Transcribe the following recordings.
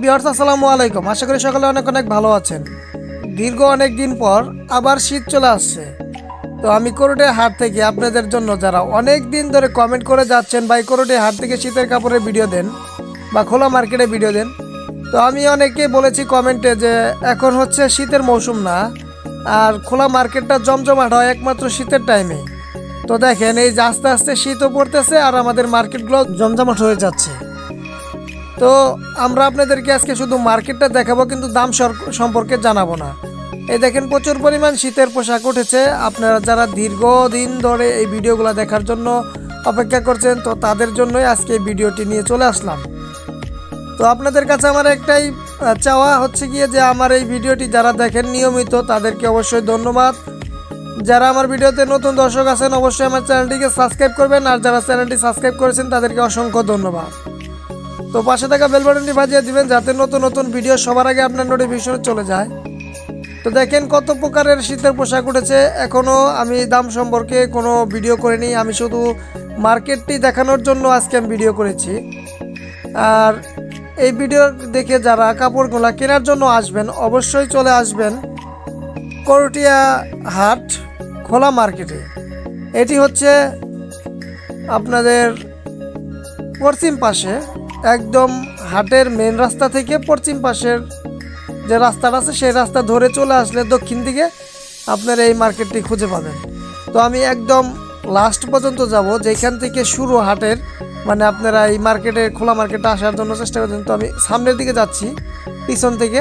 Viewers আসসালামু আলাইকুম। আশা করি সকলে অনেক অনেক ভালো আছেন। দীর্ঘ অনেক দিন পর আবার শীত চলে আসছে। তো আমি করটিয়া হাট থেকে আপনাদের জন্য যারা অনেক দিন ধরে কমেন্ট করে যাচ্ছেন ভাই করটিয়া হাট থেকে শীতের কাপড়ের ভিডিও দেন বা খোলা মার্কেটে ভিডিও দেন, তো আমি অনেকে বলেছি কমেন্টে যে এখন হচ্ছে শীতের মৌসুম না, আর খোলা মার্কেটটা জমজমাট হয় একমাত্র শীতের টাইমে। তো দেখেন এই যে আস্তে আস্তে শীতও পড়তেছে আর আমাদের মার্কেটগুলো জমজমাট হয়ে যাচ্ছে। তো আমরা আপনাদেরকে আজকে শুধু মার্কেটটা দেখাবো, কিন্তু দাম সম্পর্কে জানাবো না। এই দেখেন প্রচুর পরিমাণ শীতের পোশাক উঠেছে। আপনারা যারা দীর্ঘদিন ধরে এই ভিডিওগুলো দেখার জন্য অপেক্ষা করছেন, তো তাদের জন্যই আজকে এই ভিডিওটি নিয়ে চলে আসলাম। তো আপনাদের কাছে আমার একটাই চাওয়া হচ্ছে গিয়ে যে আমার এই ভিডিওটি যারা দেখেন নিয়মিত তাদেরকে অবশ্যই ধন্যবাদ। যারা আমার ভিডিওতে নতুন দর্শক আছেন অবশ্যই আমার চ্যানেলটিকে সাবস্ক্রাইব করবেন, আর যারা চ্যানেলটি সাবস্ক্রাইব করেছেন তাদেরকে অসংখ্য ধন্যবাদ। তো পাশে থাকা বেল বাটনটি বাজিয়ে দিবেন যাতে নতুন নতুন ভিডিও সবার আগে আপনার নোটিফিকেশনে চলে যায়। তো দেখেন কত প্রকারের শীতের পোশাক উঠেছে। এখনও আমি দাম সম্পর্কে কোনো ভিডিও করিনি, আমি শুধু মার্কেটটি দেখানোর জন্য আজকে আমি ভিডিও করেছি। আর এই ভিডিও দেখে যারা কাপড়গুলো কেনার জন্য আসবেন অবশ্যই চলে আসবেন করটিয়া হাট খোলা মার্কেটে। এটি হচ্ছে আপনাদের পশ্চিম পাশে, একদম হাটের মেন রাস্তা থেকে পশ্চিম পাশের যে রাস্তাটা আছে সেই রাস্তা ধরে চলে আসলে দক্ষিণ দিকে আপনারা এই মার্কেটটি খুঁজে পাবেন। তো আমি একদম লাস্ট পর্যন্ত যাব, যেখান থেকে শুরু হাটের, মানে আপনারা এই মার্কেটে খোলা মার্কেটে আসার জন্য চেষ্টা করছেন। তো আমি সামনের দিকে যাচ্ছি পিছন থেকে।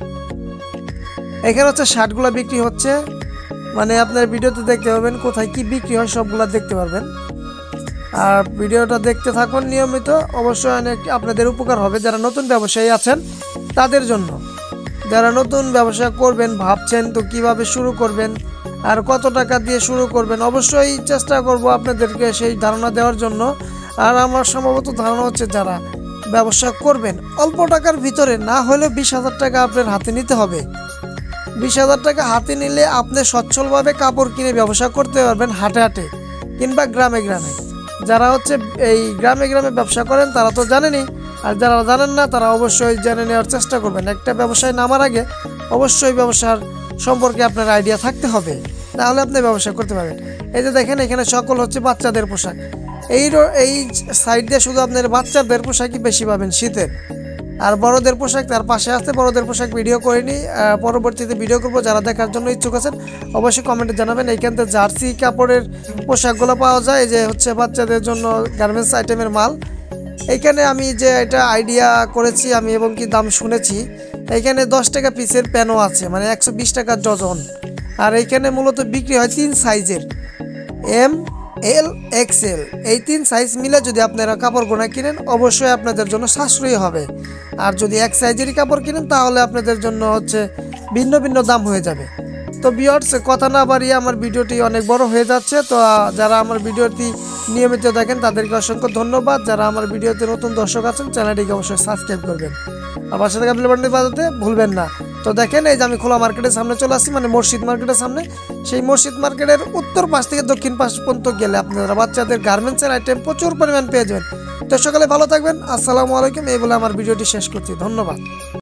এখানে হচ্ছে শার্টগুলো বিক্রি হচ্ছে, মানে আপনার ভিডিওতে দেখতে পাবেন কোথায় কি বিক্রি হয় সবগুলো দেখতে পারবেন। আর ভিডিওটা দেখতে থাকুন নিয়মিত, অবশ্যই অনেক আপনাদের উপকার হবে যারা নতুন ব্যবসায়ী আছেন তাদের জন্য। যারা নতুন ব্যবসা করবেন ভাবছেন তো কিভাবে শুরু করবেন আর কত টাকা দিয়ে শুরু করবেন, অবশ্যই চেষ্টা করব আপনাদেরকে সেই ধারণা দেওয়ার জন্য। আর আমার সম্ভবত ধারণা হচ্ছে যারা ব্যবসা করবেন অল্প টাকার ভিতরে না হলেও 20,000 টাকা আপনার হাতে নিতে হবে। 20,000 টাকা হাতে নিলে আপনি সচ্ছলভাবে কাপড় কিনে ব্যবসা করতে পারবেন হাটে হাটে কিংবা গ্রামে গ্রামে। যারা হচ্ছে এই গ্রামে গ্রামে ব্যবসা করেন তারা তো জানেনই, আর যারা জানেন না তারা অবশ্যই জেনে নেওয়ার চেষ্টা করবেন। একটা ব্যবসায় নামার আগে অবশ্যই ব্যবসার সম্পর্কে আপনার আইডিয়া থাকতে হবে, তাহলে আপনি ব্যবসা করতে পারবেন। এই যে দেখেন এখানে সকল হচ্ছে বাচ্চাদের পোশাক। এই সাইড দিয়ে শুধু আপনার বাচ্চাদের পোশাকই বেশি পাবেন শীতের, আর বড়দের পোশাক তার পাশে আসতে বড়দের পোশাক ভিডিও করিনি, পরবর্তীতে ভিডিও করবো। যারা দেখার জন্য ইচ্ছুক আছেন অবশ্যই কমেন্টে জানাবেন। এইখান থেকে জার্সি কাপড়ের পোশাকগুলো পাওয়া যায়, এই যে হচ্ছে বাচ্চাদের জন্য গার্মেন্টস আইটেমের মাল। এইখানে আমি যে এটা আইডিয়া করেছি আমি এবং কি দাম শুনেছি, এইখানে 10 টাকা পিসের প্যানও আছে, মানে 120 টাকা ডজন। আর এইখানে মূলত বিক্রি হয় 3 সাইজের, এম, এল, এক্সেল। এই 3 সাইজ মিলে যদি আপনারা কাপড় গোনা কিনেন অবশ্যই আপনাদের জন্য সাশ্রয়ী হবে। আর যদি এক সাইজেরই কাপড় কিনেন তাহলে আপনাদের জন্য হচ্ছে ভিন্ন ভিন্ন দাম হয়ে যাবে। তো ভিউয়ার্স কথা না বাড়িয়ে আমার ভিডিওটি অনেক বড় হয়ে যাচ্ছে। তো যারা আমার ভিডিওটি নিয়মিত দেখেন তাদেরকে অসংখ্য ধন্যবাদ। যারা আমার ভিডিওতে নতুন দর্শক আছেন চ্যানেলটিকে অবশ্যই সাবস্ক্রাইব করবেন, আর পাশে থাকা বেল বাটনটি বাজাতে ভুলবেন না। তো দেখেন এই যে আমি খোলা মার্কেটের সামনে চলে আসছি, মানে মসজিদ মার্কেটের সামনে। সেই মসজিদ মার্কেটের উত্তর পাশ থেকে দক্ষিণ পাশ পর্যন্ত গেলে আপনারা বাচ্চাদের গার্মেন্টসের আইটেম প্রচুর পরিমাণ পেয়ে যাবেন। তো সকালে ভালো থাকবেন। আসসালামু আলাইকুম। এই বলে আমার ভিডিওটি শেষ করছি। ধন্যবাদ।